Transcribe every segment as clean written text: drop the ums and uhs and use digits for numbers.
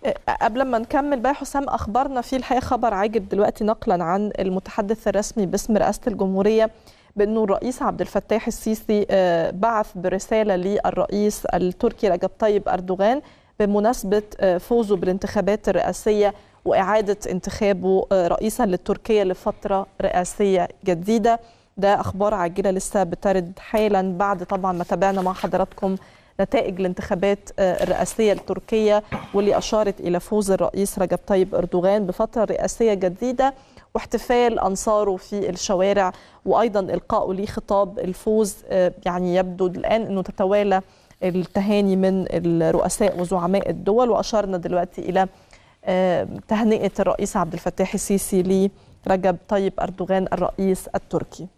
قبل ما نكمل بقى حسام، أخبرنا في الحقيقة خبر عاجل دلوقتي نقلا عن المتحدث الرسمي باسم رئاسة الجمهورية بأنه الرئيس عبد الفتاح السيسي بعث برسالة للرئيس التركي رجب طيب أردوغان بمناسبة فوزه بالانتخابات الرئاسية وإعادة انتخابه رئيسا لتركيا لفترة رئاسية جديدة. ده أخبار عاجلة لسه بترد حالا بعد طبعا ما تابعنا مع حضراتكم نتائج الانتخابات الرئاسية لتركيا، واللي أشارت إلى فوز الرئيس رجب طيب أردوغان بفترة رئاسية جديدة واحتفال أنصاره في الشوارع، وأيضا إلقائه لخطاب الفوز. يعني يبدو الآن أنه تتوالى التهاني من الرؤساء وزعماء الدول، وأشارنا دلوقتي إلى تهنئة الرئيس عبد الفتاح السيسي لرجب طيب أردوغان الرئيس التركي.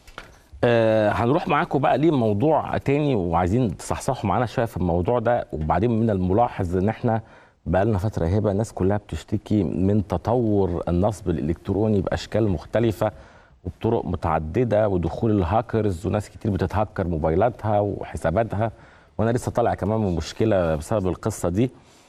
هنروح معاكم بقى ليه موضوع تاني، وعايزين تصحصحوا معانا شويه في الموضوع ده. وبعدين من الملاحظ ان احنا بقى لنا فتره هبه الناس كلها بتشتكي من تطور النصب الالكتروني باشكال مختلفه وبطرق متعدده، ودخول الهاكرز وناس كتير بتتهكر موبايلاتها وحساباتها. وانا لسه طالع كمان من مشكله بسبب القصه دي،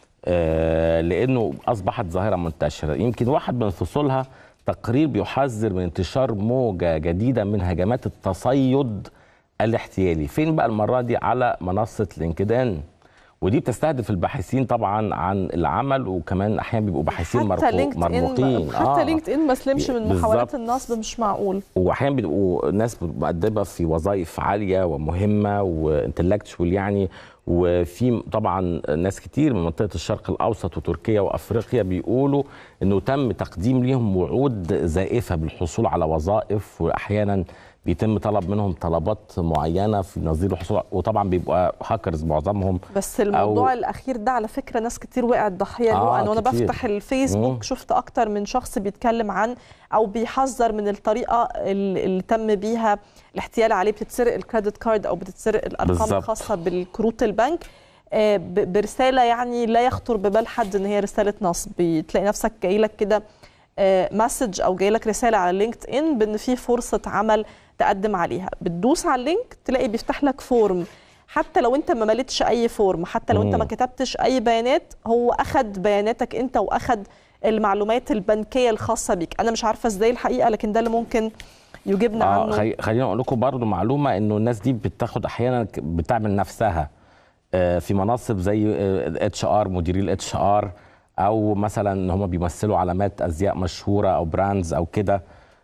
لانه اصبحت ظاهره منتشره. يمكن واحد من فصولها تقرير بيحذر من انتشار موجة جديدة من هجمات التصيد الاحتيالي. فين بقى المرة دي؟ على منصة لينكدين، ودي بتستهدف الباحثين طبعا عن العمل، وكمان احيانا بيبقوا باحثين مرموقين. حتى لينكد ان ما سلمش من محاولات النصب، مش معقول. واحيانا بيبقوا ناس مؤدبه في وظائف عاليه ومهمه وانتلكتشوال يعني. وفي طبعا ناس كتير من منطقه الشرق الاوسط وتركيا وافريقيا بيقولوا انه تم تقديم لهم وعود زائفه بالحصول على وظائف، واحيانا بيتم طلب منهم طلبات معينه في نظير الحصول، وطبعا بيبقى هاكرز معظمهم. بس الموضوع الاخير ده على فكره ناس كتير وقعت ضحيه له. انا وانا بفتح الفيسبوك شفت اكتر من شخص بيتكلم عن او بيحذر من الطريقه اللي تم بيها الاحتيال عليه. بتتسرق الكريدت كارد او بتتسرق الارقام الخاصه بالكروت البنك برساله يعني لا يخطر ببال حد ان هي رساله نصب. تلاقي نفسك جاي لك كده مسج او جاي لك رساله على لينكد ان بان في فرصه عمل تقدم عليها. بتدوس على اللينك تلاقي بيفتح لك فورم، حتى لو انت ما مليتش اي فورم، حتى لو انت ما كتبتش اي بيانات، هو اخد بياناتك انت واخد المعلومات البنكيه الخاصه بيك. انا مش عارفه ازاي الحقيقه، لكن ده اللي ممكن يجيبنا عنه. خلينا اقول لكم برضو معلومه، انه الناس دي بتاخد احيانا بتعمل نفسها في مناصب زي اتش ار، مديري الاتش ار، او مثلا ان هم بيمثلوا علامات ازياء مشهوره او براندز او كده،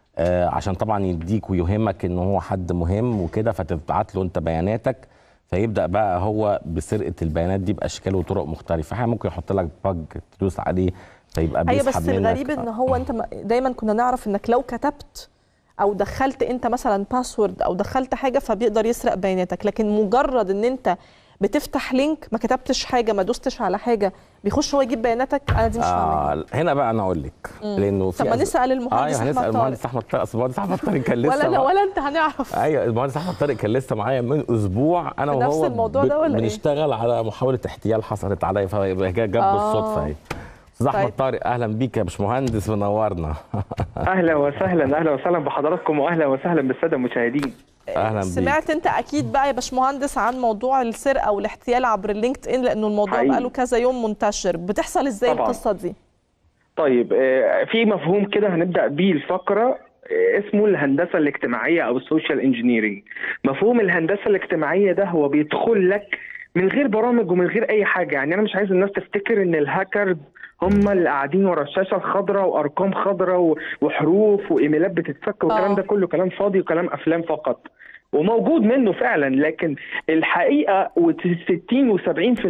عشان طبعا يديك ويوهمك ان هو حد مهم وكده، فتبعت له انت بياناتك، فيبدا بقى هو بسرقه البيانات دي باشكال وطرق مختلفه. احيانا ممكن يحط لك باج تدوس عليه فيبقى بيسحب منك. بس الغريب ان هو انت دايما كنا نعرف انك لو كتبت او دخلت انت مثلا باسورد او دخلت حاجه فبيقدر يسرق بياناتك، لكن مجرد ان انت بتفتح لينك ما كتبتش حاجه ما دوستش على حاجه بيخش هو يجيب بياناتك. انا دي مش فاهمه. هنا بقى انا اقول لك، لانه في طب ما نسال المهندس احمد طارق. المهندس احمد طارق، المهندس احمد طارق كان لسه ولا انت هنعرف. ايوه المهندس احمد طارق كان لسه معايا من اسبوع، انا وهو نفس الموضوع ده ولا بنشتغل على محاوله احتيال حصلت عليا، فجاب بالصدفه اهي. استاذ احمد طارق، اهلا بيك يا باشمهندس، منورنا. اهلا وسهلا، اهلا وسهلا بحضراتكم، واهلا وسهلا بالساده المشاهدين. اهلا بيك. سمعت انت اكيد بقى يا باشمهندس عن موضوع السرقه والاحتيال عبر اللينكد ان، لانه الموضوع بقاله كذا يوم منتشر. بتحصل ازاي القصه دي؟ طيب، في مفهوم كده هنبدا بيه الفقره اسمه الهندسه الاجتماعيه او السوشيال انجينيرنج. مفهوم الهندسه الاجتماعيه ده هو بيدخل لك من غير برامج ومن غير اي حاجه. يعني انا مش عايز الناس تفتكر ان الهاكرز هم اللي قاعدين ورا الشاشه الخضراء وارقام خضراء وحروف وايميلات بتتفك والكلام ده كله كلام فاضي وكلام افلام فقط، وموجود منه فعلا. لكن الحقيقه 60 و70%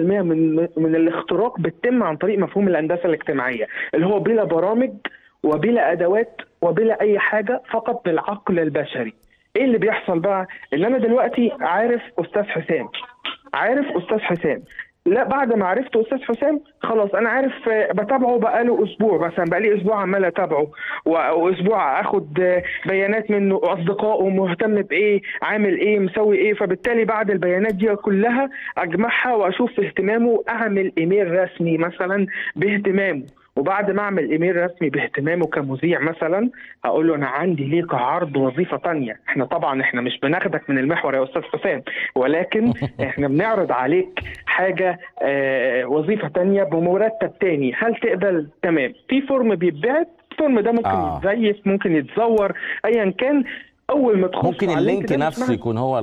من الاختراق بتتم عن طريق مفهوم الهندسه الاجتماعيه، اللي هو بلا برامج وبلا ادوات وبلا اي حاجه، فقط بالعقل البشري. ايه اللي بيحصل بقى؟ ان انا دلوقتي عارف استاذ حسام، لا بعد ما عرفت استاذ حسام خلاص انا عارف بتابعه بقاله اسبوع، مثلا بقالي اسبوع عمال اتابعه، واسبوع اخد بيانات منه، اصدقائه، مهتم بايه، عامل ايه، مسوي ايه. فبالتالي بعد البيانات دي كلها اجمعها واشوف اهتمامه، اعمل ايميل رسمي مثلا باهتمامه، وبعد ما اعمل ايميل رسمي باهتمامه كمذيع مثلا هقول له انا عندي ليك عرض وظيفه ثانيه. احنا مش بناخدك من المحور يا استاذ حسام، ولكن احنا بنعرض عليك حاجه وظيفه ثانيه بمرتب ثاني، هل تقبل؟ تمام. في فورم بيتبعت، الفورم ده ممكن يتزيف، ممكن يتزور، ايا كان. اول ما تخش ممكن اللينك نفسه يكون هو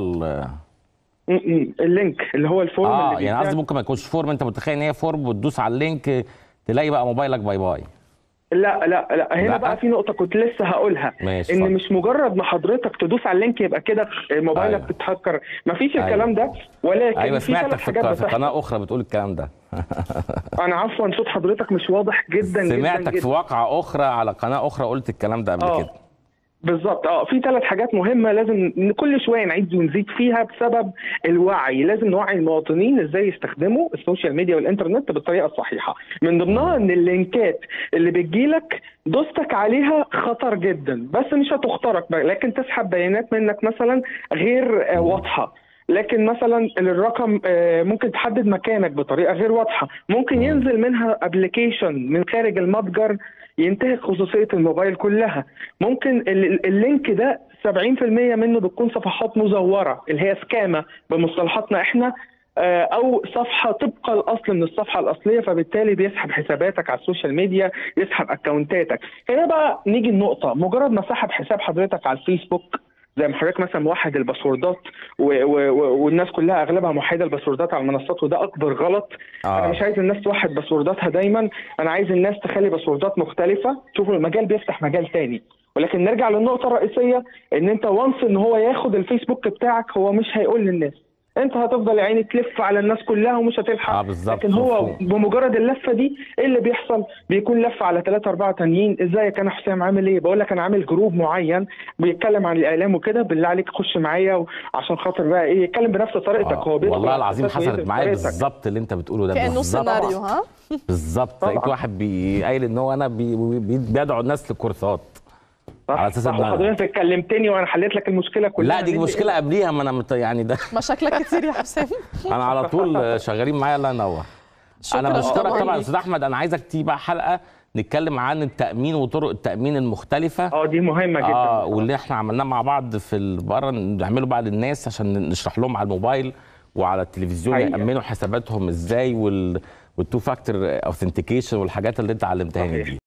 اللينك اللي هو الفورم اللي يعني قصدي ممكن ما يكونش فورم، انت متخيل ان هي فورم وتدوس على اللينك تلاقي بقى موبايلك باي باي. لا لا لا، هنا بقى في نقطة كنت لسه هقولها، ان مش مجرد ما حضرتك تدوس على اللينك يبقى كده موبايلك بتهكر، مفيش الكلام ده. ولكن ايوه سمعتك في قناة اخرى بتقول الكلام ده. انا عفوا صوت حضرتك مش واضح جدا. سمعتك في واقعة اخرى على قناة اخرى قلت الكلام ده قبل كده. بالظبط. في 3 حاجات مهمه لازم كل شويه نعيد ونزيد فيها بسبب الوعي. لازم نوعي المواطنين ازاي يستخدموا السوشيال ميديا والانترنت بالطريقه الصحيحه. من ضمنها ان اللينكات اللي بتجيلك دوستك عليها خطر جدا، بس مش هتخترق لكن تسحب بيانات منك مثلا غير واضحه. لكن مثلا الرقم ممكن تحدد مكانك بطريقه غير واضحه، ممكن ينزل منها ابلكيشن من خارج المتجر ينتهك خصوصيه الموبايل كلها. ممكن اللينك ده 70% منه بتكون صفحات مزوره اللي هي سكامه بمصطلحاتنا احنا، او صفحه طبق الاصل من الصفحه الاصليه، فبالتالي بيسحب حساباتك على السوشيال ميديا، يسحب اكونتاتك. هنا بقى نيجي النقطه، مجرد ما سحب حساب حضرتك على الفيسبوك زي ما حضرتك مثلا موحد الباسوردات والناس كلها اغلبها موحده الباسوردات على المنصات، وده اكبر غلط. انا مش عايز الناس توحد باسورداتها دايما، انا عايز الناس تخلي باسوردات مختلفه. شوفوا المجال بيفتح مجال تاني. ولكن نرجع للنقطه الرئيسيه، ان انت وانس ان هو ياخد الفيسبوك بتاعك هو مش هيقول للناس، انت هتفضل يا عيني تلف على الناس كلها ومش هتلحق. لكن هو بمجرد اللفه دي ايه اللي بيحصل؟ بيكون لفه على 3 4 تانيين. ازيك انا حسام عامل ايه؟ بقول لك انا عامل جروب معين بيتكلم عن الاعلام وكده، بالله عليك خش معايا عشان خاطر بقى ايه يتكلم بنفس طريقتك. هو والله العظيم حصلت معايا بالظبط اللي انت بتقوله ده، كانه سيناريو. ها بالظبط. لقيت واحد قايل ان هو انا بيدعو الناس لكورسات على اساس ان حضرتك كلمتني وانا حليت لك المشكله كلها. لا دي مشكله قبليها، ما انا يعني ده مشاكلك كتير يا حسام. انا على طول شغالين معايا. الله ينور. انا بشكرك طبعا يا استاذ احمد. انا عايزك تيجي بقى حلقه نتكلم عن التامين وطرق التامين المختلفه. دي مهمه جدا. واللي احنا عملناه مع بعض في بره نعمله بقى للناس عشان نشرح لهم على الموبايل وعلى التلفزيون يامنوا حساباتهم ازاي، والتو فاكتور اوثنتيكيشن والحاجات اللي انت علمتها لي دي.